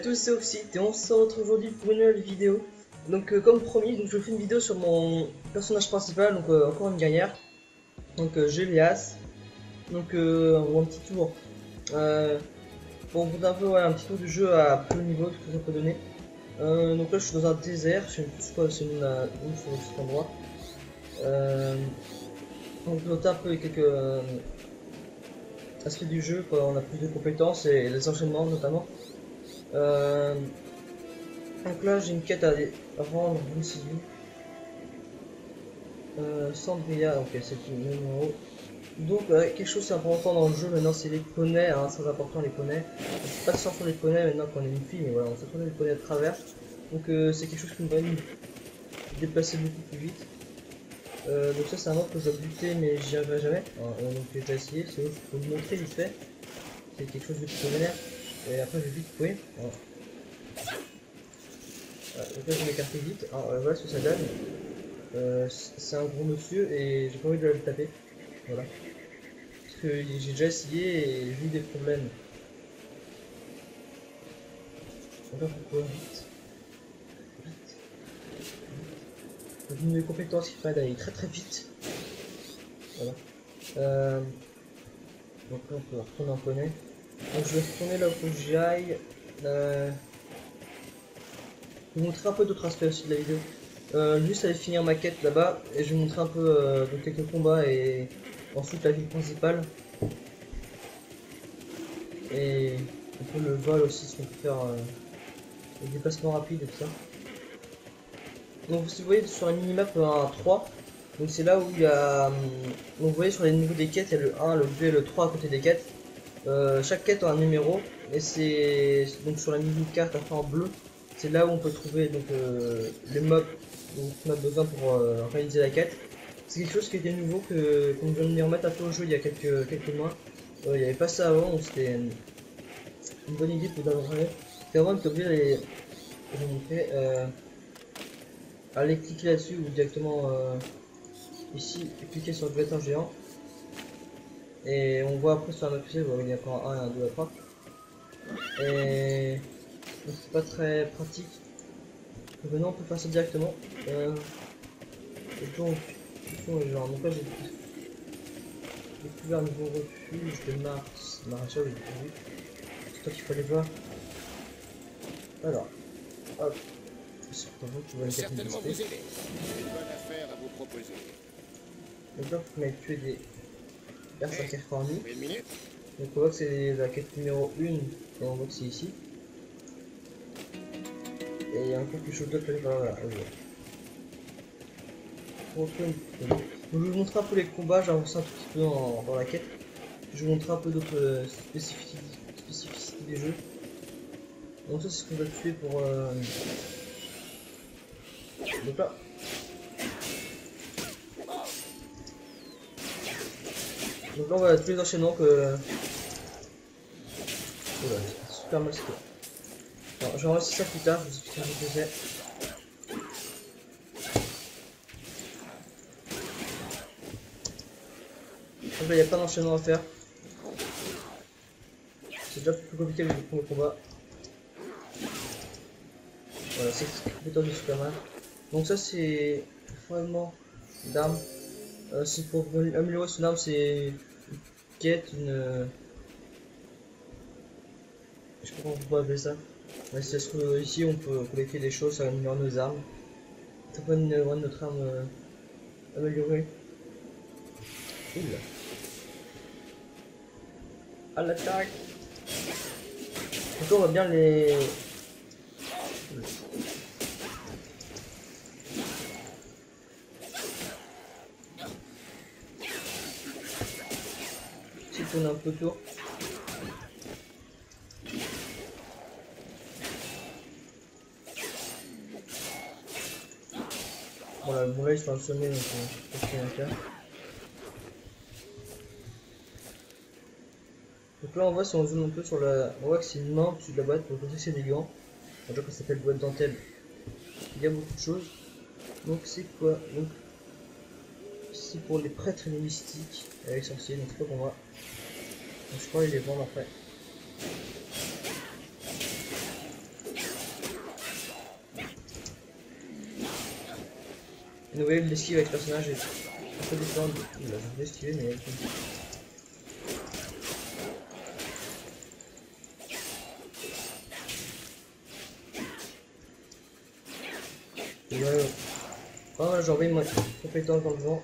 tous, c'est Oxyte et on se retrouve aujourd'hui pour une nouvelle vidéo. Donc comme promis, donc, je fais une vidéo sur mon personnage principal, donc encore une guerrière. Donc Gélias. Donc on voit un petit tour. Bon, on un peu ouais, un petit tour du jeu à peu de niveau, tout ce que ça peut donner. Donc là je suis dans un désert, je sais plus ce quoi c'est une sur cet endroit. On peut noter un peu les quelques aspects du jeu, quoi. On a plus de compétences et les enchaînements notamment. Donc là j'ai une quête à rendre, une civile. Sandria, ok, c'est le numéro. Donc quelque chose d'important dans le jeu maintenant, c'est les poneys, hein, très important les poneys. C'est pas de sortir les poneys maintenant qu'on est une fille, mais voilà, on s'attendait les poneys de travers. Donc c'est quelque chose qui me va nous déplacer beaucoup plus vite. Donc ça c'est un mode que je dois buter mais j'y arriverai jamais. Donc j'ai déjà essayé, c'est je peux vous montrer vite fait. C'est quelque chose de plutôt vénère. Et après je vais vite courir. Voilà. Donc là je vais m'écarter vite. Alors voilà ce que ça donne. C'est un gros monsieur et j'ai pas envie de le taper. Voilà. Parce que j'ai déjà essayé et j'ai eu des problèmes. Donc là faut courir vite. Donc une des compétences qui permet d'aller très très vite. Voilà. Donc là on peut retourner en poney. Donc je vais retourner là où faut que j'y aille. Je vais vous montrer un peu d'autres aspects aussi de la vidéo. Juste aller finir ma quête là-bas et je vais vous montrer un peu donc quelques combats et ensuite la ville principale. Et un peu le vol aussi, ce qu'on peut faire, les déplacements rapides et tout ça. Donc si vous voyez sur la minimap 3, donc c'est là où il y a, donc vous voyez sur les niveaux des quêtes, il y a le 1, le 2 et le 3 à côté des quêtes. Chaque quête a un numéro et c'est donc sur la mini-carte à en bleu, c'est là où on peut trouver donc les mobs dont on a besoin pour réaliser la quête. C'est quelque chose qui était nouveau qu'on vient de me remettre un peu au jeu il y a quelques mois. Il n'y avait pas ça avant, donc c'était une bonne idée pour d'abord. C'était vraiment que obligé de montrer, aller cliquer là-dessus ou directement ici cliquer sur le vecteur géant. Et on voit après sur la map, il y a encore un, un, 2, un 3. Et c'est pas très pratique. Donc maintenant on peut faire ça directement. Et donc genre, donc là j'ai découvert un nouveau refuge de Maréchal, j'ai vu. C'est toi qu'il faut aller voir. Alors, hop. C'est pour vous qui voulez certainement vous aider. J'ai une bonne affaire à vous proposer. donc là, vous pouvez tuer des berserkers cornus. Une minute. Donc on voit que c'est la quête numéro 1 et on voit que c'est ici. Et il y a encore quelque chose d'autre à aller par là. Donc je vais vous montrer un peu les combats, j'avance un tout petit peu dans la quête. Je vais vous montrer un peu d'autres spécificités des jeux. Donc ça c'est ce qu'on va tuer pour... Donc là. Donc là on va tous les enchaînements que... Voilà, c'est super mal c'était. Alors je vais enregistrer ça plus tard, je vous expliquerai ce que c'est. Donc là il n'y a pas d'enchaînement à faire. C'est déjà plus compliqué avec le premier combat. Voilà, c'est ce compétence de Superman. Donc ça c'est vraiment d'armes. C'est pour améliorer son arme, c'est une quête, une... Je sais pas comment on peut appeler ça. Mais c'est ce que ici on peut collecter des choses, ça améliore nos armes. Ça peut rendre notre arme améliorée. Oula. À l'attaque. Donc là on va bien les... Si on tourne un peu autour. Voilà, bon là ils sont assommés donc je sais pas ce qu'il y a à faire. Donc là on voit si on zoome un peu sur la... On voit que c'est une main au-dessus de la boîte, donc on sait que c'est des gants. On voit que ça s'appelle boîte dentelle. Il y a beaucoup de choses. Donc c'est quoi? Donc c'est pour les prêtres et les mystiques avec sorciers, donc c'est pas pour moi. Donc je crois les vendre après. Vous voyez l'esquive avec ce personnage est un peu différent. Il a jamais esquivé, mais ouais. Oh, j'ai envoyé mon compétence dans le vent.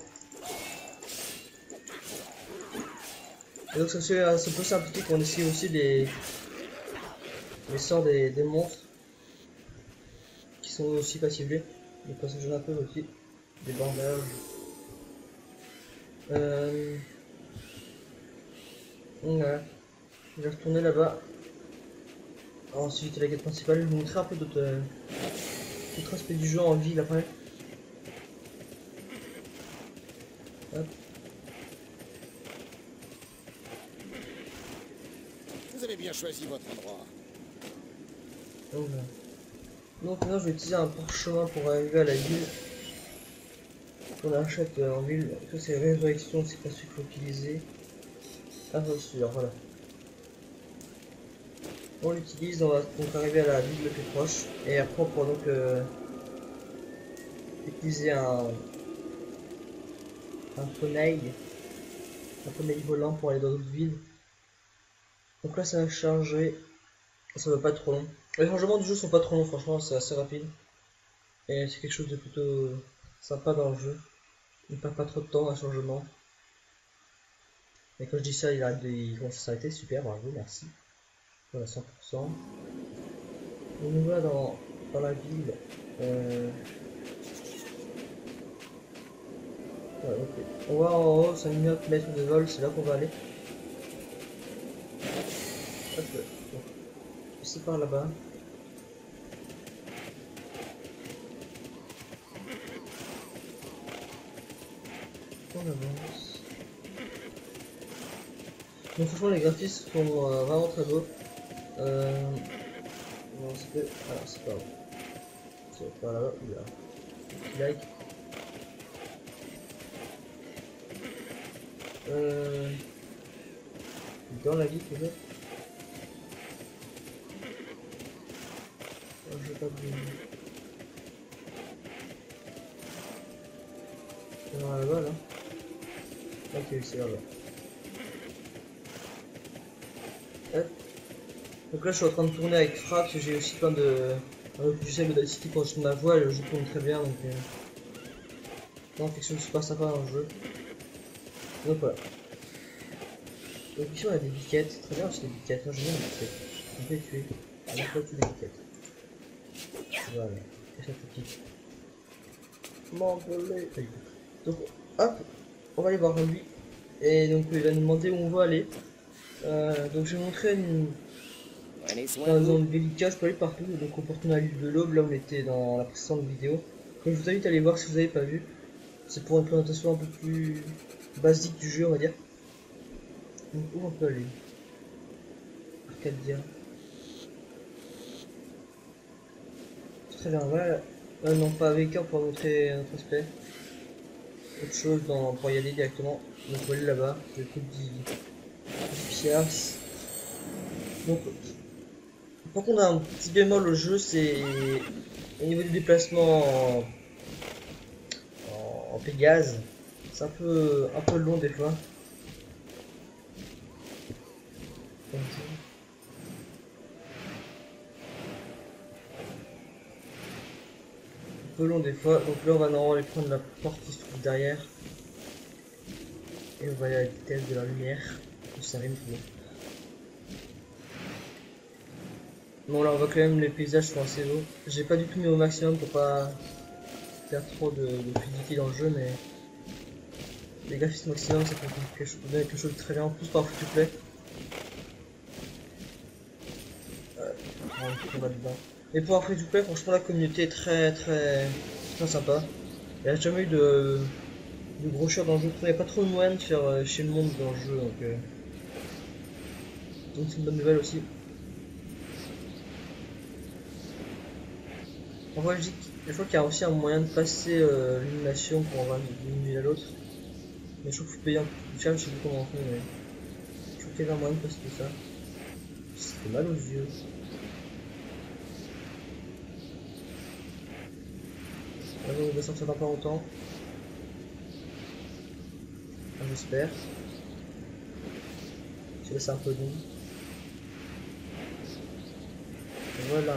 Et donc ça peut s'impliquer qu'on esquive aussi les sorts des monstres qui sont aussi passivés. Les passages un peu aussi. Des bandages. Voilà. Je vais retourner là-bas. Ensuite la quête principale, je vais vous montrer un peu d'autres aspects du jeu en ville après. Hop. Vous avez bien choisi votre endroit. Donc, voilà. Donc maintenant je vais utiliser un parchemin pour arriver à la ville. On achète en ville. Ça c'est résurrection, c'est pas celui qu'il faut utiliser. Ah celui-là, voilà. On l'utilise, on va donc arriver à la ville le plus proche. Et après on pourra donc utiliser un poney volant pour aller dans d'autres villes. Donc là ça va charger. Ça va pas être trop long. Les changements du jeu sont pas trop longs, franchement c'est assez rapide. Et c'est quelque chose de plutôt sympa dans le jeu. Il perd pas trop de temps un changement. Et quand je dis ça, il commence à s'arrêter, super, bravo, merci. Voilà, 100%. On nous va dans la ville. Ouais, ok. On va en haut, 5 mètres de vol, c'est là qu'on va aller. Hop, bon. C'est par là-bas. On avance. Donc franchement les graphismes sont vraiment très beaux. Bon, alors c'est pas bon. C'est pas là, il y a like. Dans la vie peut-être. Oh, je vais pas bouger. C'est là-bas là. Ok, c'est là-bas. Hop. Donc là je suis en train de tourner avec Fraps, j'ai aussi plein de... tu sais, l'Audacity quand je tourne ma voix, le jeu tourne très bien, donc... Non, quelque chose de super sympa dans le jeu. Donc voilà. Donc ici on a des biquettes, très bien aussi des biquettes, moi j'aime bien les biquettes. On peut les tuer, on peut tuer les biquettes. Voilà, et ça te pique. M'envoler. Donc hop, on va aller voir lui. Et donc il va nous demander où on va aller. Donc je vais montrer une zone délicate, je peux aller partout. Donc on peut retourner à l'île de l'Aube, là où on était dans la précédente vidéo. Donc je vous invite à aller voir si vous n'avez pas vu. C'est pour une présentation un peu plus basique du jeu on va dire. Donc où on peut aller? Arcadia. Très bien, voilà. Non pas avec on peut montrer un autre aspect. Autre chose pour y aller directement. Donc on va aller là-bas. Le coup de pièce. Donc par contre un petit bémol au jeu, c'est au niveau du déplacement en Pégase. C'est un peu long des fois. Un peu long des fois. Donc là on va normalement aller prendre la porte qui se trouve derrière. Et on va aller à la vitesse de la lumière. Ça rime tout. Bon là on voit quand même les paysages sont assez beaux. J'ai pas du tout mis au maximum pour pas faire trop de fluidité dans le jeu, mais les graphismes maximum ça peut donner quelque chose de très bien en plus par free to play. On va dedans. Et pour un free to play, franchement la communauté est très sympa. Il n'y a jamais eu de gros chieurs dans le jeu. Il n'y a pas trop de moyens de faire chez le monde dans le jeu, donc c'est une bonne nouvelle aussi. En vrai, je crois qu'il y a aussi un moyen de passer l'illumination pour en d'une ville à l'autre. Mais je trouve qu'il faut payer un peu plus cher, je sais plus comment on fait, mais je trouve qu'il y avait un moyen de passer tout ça. Ça fait mal aux yeux. Il va sortir dans pas longtemps. Enfin, j'espère. Je laisse un peu doux. Voilà.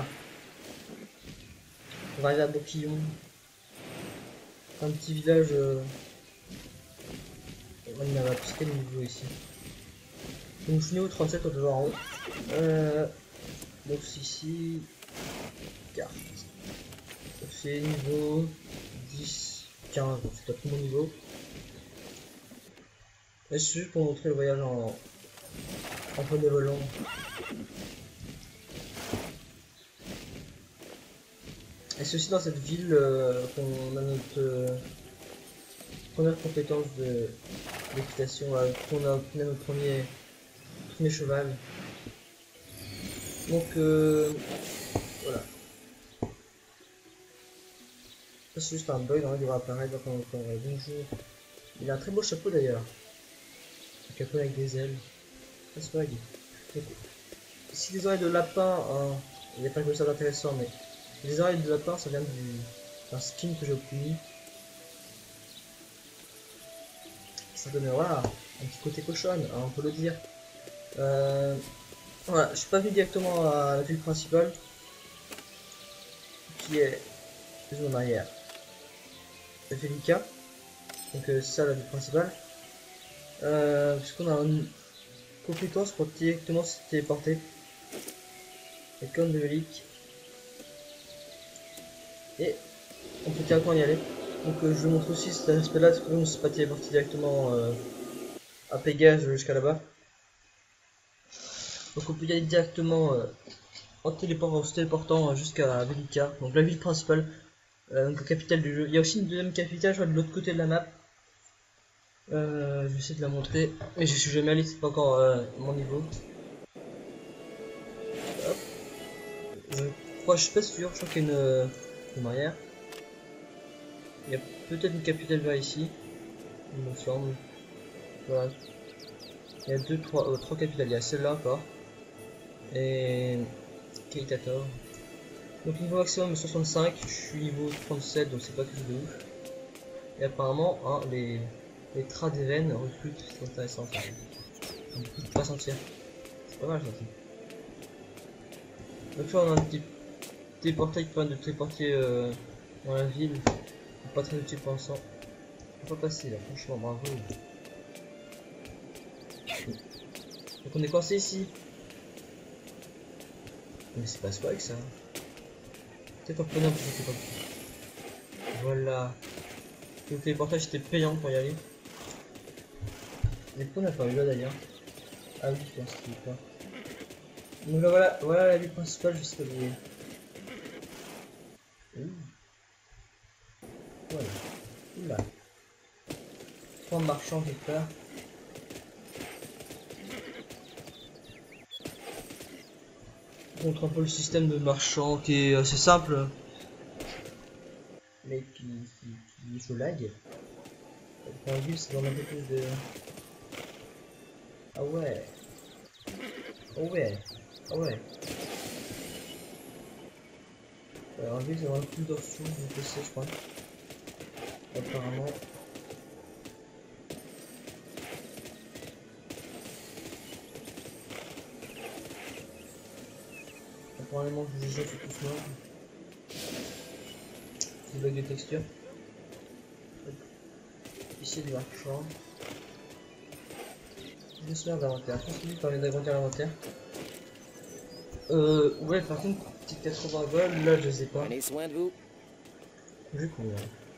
On va aller à Boquillon. Un petit village. On a la piscine niveau ici. Donc je suis niveau 37, on est toujours en haut. Donc c'est ici. Carte. Donc c'est niveau 10, 15, donc c'est à tout mon niveau. Et c'est juste pour montrer le voyage en poney volant. Et c'est aussi dans cette ville qu'on a notre première compétence d'équitation, qu'on a obtenu notre premier cheval. Donc voilà. Ça c'est juste un bug, il va apparaître donc bonjour. Il a un très beau chapeau d'ailleurs. Un chapeau avec des ailes. Ça c'est swag. Si des oreilles de lapin, hein, il n'y a pas que ça d'intéressant, mais les oreilles de lapin ça vient d'un skin que j'ai obtenu. Ça donne voilà, un petit côté cochonne, hein, on peut le dire. Voilà, je suis pas venu directement à la ville principale, qui est plus en arrière. La Felica, donc c'est ça la ville principale. Puisqu'on a une compétence pour directement se téléporter. Et comme de Vélic. Et on peut directement y aller. Donc je vous montre aussi cet aspect là, parce que on ne s'est pas téléporté directement à Pégase jusqu'à là-bas. Donc on peut y aller directement en se téléportant jusqu'à Vélica, donc la ville principale, donc la capitale du jeu. Il y a aussi une deuxième capitale, je vois de l'autre côté de la map. Je vais essayer de la montrer, mais je suis jamais allé, c'est pas encore mon niveau. Hop. Je suis pas sûr, je crois qu'il y a une barrière. Il y a peut-être une capitale vers ici, il me semble. Voilà. Il y a trois capitales, il y a celle-là encore. Et Keitator. Donc niveau maximum 65, je suis niveau 37, donc c'est pas quelque chose de ouf. Et apparemment, hein, les Tradeven recrutent, c'est intéressant. On peut pas sentir. C'est pas mal ça. Donc là on a un petit portail qui permet de téléporter dans la ville. Pas très utile pour l'instant. On va passer là, franchement bravo. Donc on est coincé ici. Mais c'est pas swag ça. Peut-être en prenant un peu comme ça. Voilà. Le téléportage était payant pour y aller. Mais pourquoi on a pas eu là d'ailleurs? Ah oui, je pense qu'il est pas. Donc là voilà la ville principale, je sais pas où il est. Voilà. Oula. 3 marchands quelque part. Je montre un peu le système de marchands qui est assez simple. Mais qui se lag. Pour un ville, ça donne un peu plus de. Ah ouais. Ah ouais. Ah ouais. En ville, ça donne plus d'options de PC, je crois. Apparemment. Apparemment, je joue sur tout ce monde. Des bugs de texture. Ici, des marchands. Je me souviens d'inventaire. Je pense que lui permet d'agrandir l'inventaire. Ouais, par contre, petite 80 gold, là, je sais pas. Prenez soin de vous. J'ai combien?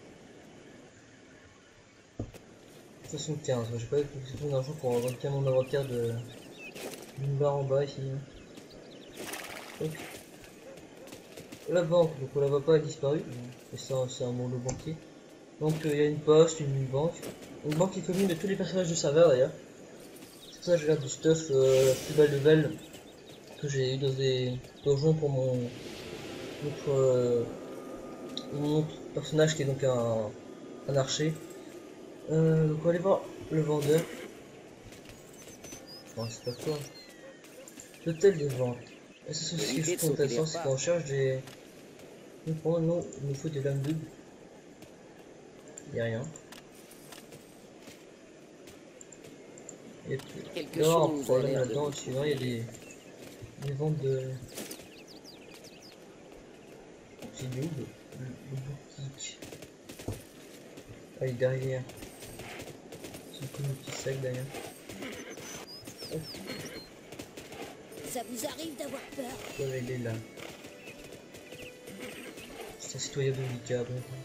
75, j'ai pas eu beaucoup d'argent pour agrandir mon inventaire d'une barre en bas ici. Donc, la banque, donc on la voit pas, elle a disparu. Et ça, c'est un monde banquier. Donc il y a une poste, une banque. Une banque qui est commune de tous les personnages du serveur d'ailleurs. C'est pour ça que je regarde du stuff plus belle level que j'ai eu dans des donjons pour mon autre personnage qui est donc un archer. Donc on va aller voir le vendeur. Bon, c'est pas toi. L'hôtel des ventes. Et c'est ce qui est intéressant, c'est qu'on cherche des. Nous, il nous faut des lames doubles. Il a rien. Il y a Quelque un chose a problème l'air de là-dedans vous aussi. Il y a des ventes de. C'est où le boutique? Ah, il est derrière. C'est comme le petit sac derrière. Oh, Ça vous arrive d'avoir peur? ouais, il est là. C'est un citoyen dominicain.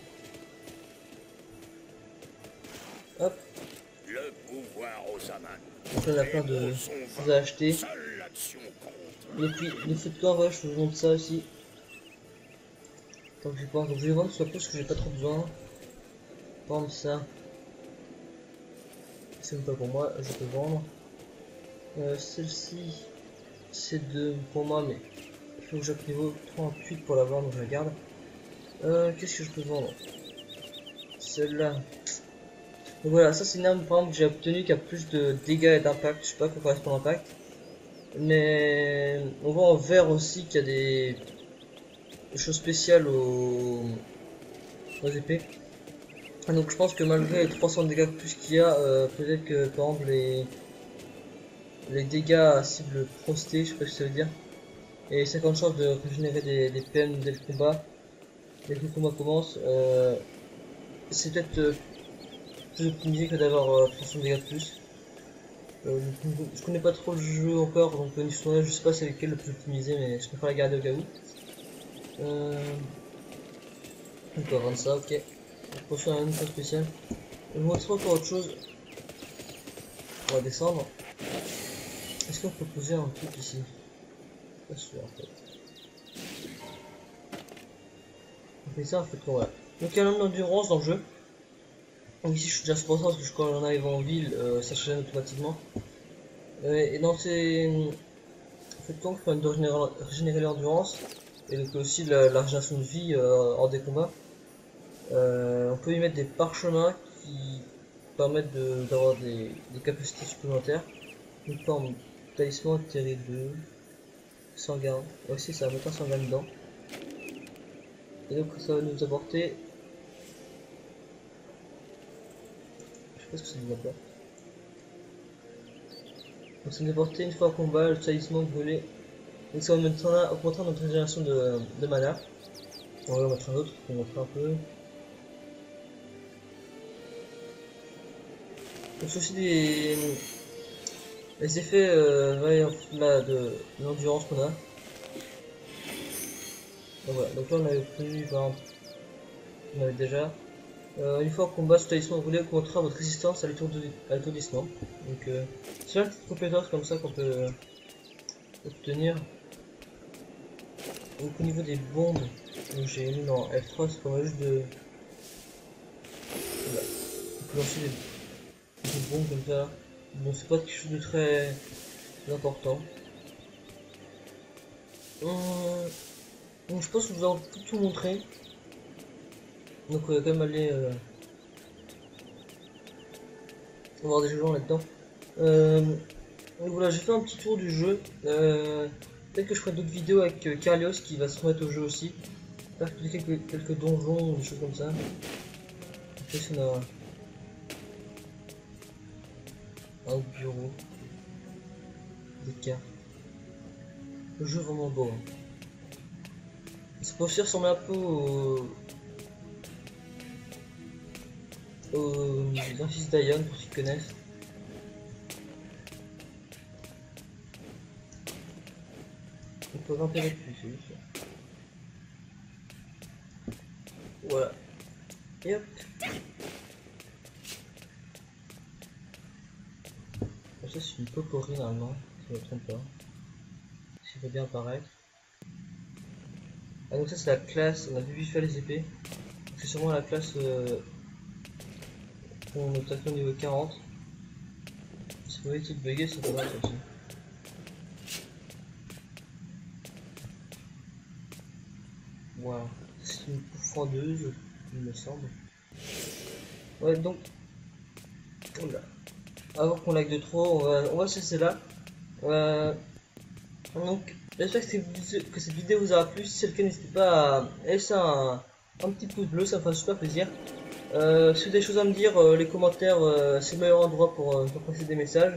Hop. Le pouvoir aux Aman. Donc là, on a plein de choses à acheter. Seule l'action compte. Et puis, les feux de camp, ouais, je vous montre ça aussi. Donc, je vais vendre soit plus que j'ai pas trop besoin. Par exemple, ça. C'est même pas pour moi, je peux vendre. Celle-ci, c'est pour moi, mais il faut que j'aille niveau 38 pour la vendre, donc je la garde. Qu'est-ce que je peux vendre? Celle-là. Donc voilà, ça c'est une arme par exemple que j'ai obtenue qui a plus de dégâts et d'impact. Je sais pas quoi correspond à l'impact. Mais on voit en vert aussi qu'il y a des choses spéciales aux épées. Et donc je pense que malgré les 300 dégâts de plus qu'il y a, peut-être que par exemple les dégâts à cible prostée, je sais pas ce que ça veut dire, et 50 chances de régénérer des PM dès le combat, dès que le combat commence, c'est peut-être plus optimisé que d'avoir 300 dégâts de plus. Je connais pas trop le jeu encore, donc je sais pas c'est lequel le plus optimisé, mais je préfère la garder au cas où. On peut vendre ça, ok. Prochain une fois spéciale. Je vous montre encore autre chose. On va descendre. Est-ce qu'on peut poser un truc ici? Pas sûr en fait. On fait ça en fait qu'on va. Donc il y a un nombre d'endurance dans le jeu. Donc ici je suis déjà supporté parce que quand on arrive en ville, ça se gêne automatiquement. Et dans ces fait qu'on permet de régénérer l'endurance et donc aussi la régénération de vie hors des combats. On peut y mettre des parchemins qui permettent d'avoir des capacités supplémentaires. Une forme talisman terrible 2 sanguin. Aussi ça va mettre un sanguin dedans. Et donc ça va nous apporter. Je sais pas ce que ça nous apporte. Donc ça nous apporte une fois combat le talisman brûlé. Donc ça va augmenter notre régénération de mana. On va en mettre un autre pour montrer un peu. Donc c'est aussi les effets là, de l'endurance qu'on a. Donc voilà, donc là on avait obtenu, on avait déjà. Une fois qu'on combat ce talisman brûlé, augmentera votre résistance à l'étourdissement. Donc c'est une petite compétence comme ça qu'on peut obtenir. Donc au niveau des bombes, j'ai mis dans F3, c'est pas juste de. Voilà. On peut lancer des bombes comme ça. Bon, c'est pas quelque chose de très important. Donc je pense que je vous ai tout montré. Donc on va quand même aller voir des gens là-dedans. Donc voilà, j'ai fait un petit tour du jeu. Peut-être que je ferai d'autres vidéos avec Carlios qui va se remettre au jeu aussi. Faire quelques donjons ou des choses comme ça. Après, si on a un bureau, des cartes. Le jeu est vraiment beau. Hein. Ça peut aussi ressembler un peu aux graphismes d'Ion pour ceux qui connaissent. On peut grimper là-dessus, c'est juste ça. Voilà. Et hop. Ça c'est une poporie normalement, si je ne me trompe pas. Si ça veut bien apparaître. Ah donc ça c'est la classe, on a vu vite fait les épées. C'est sûrement la classe qu'on attaque au niveau 40. Si vous voyez tout bugger, c'est pas mal ça aussi. Voilà, c'est une frondeuse, il me semble. Ouais donc, oula. Avant qu'on lag de trop, on va se laisser là. Donc, j'espère que cette vidéo vous aura plu. Si c'est le cas, n'hésitez pas à laisser un petit pouce bleu, ça me fera super plaisir. Si vous avez des choses à me dire, les commentaires, c'est le meilleur endroit pour passer des messages.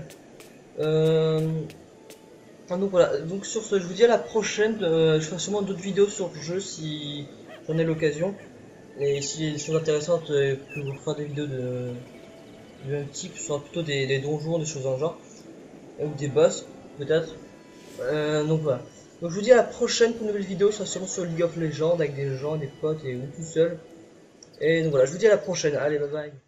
Donc voilà, donc sur ce, je vous dis à la prochaine. Je ferai sûrement d'autres vidéos sur le jeu si j'en ai l'occasion. Et si il y a des choses intéressantes, je peux vous faire des vidéos de même type, ce sera plutôt des donjons, des choses dans le genre. Ou des boss, peut-être. Donc voilà. Donc je vous dis à la prochaine pour une nouvelle vidéo, ce sera sûrement sur League of Legends avec des gens, des potes et ou tout seul. Et donc voilà, je vous dis à la prochaine. Allez, bye bye.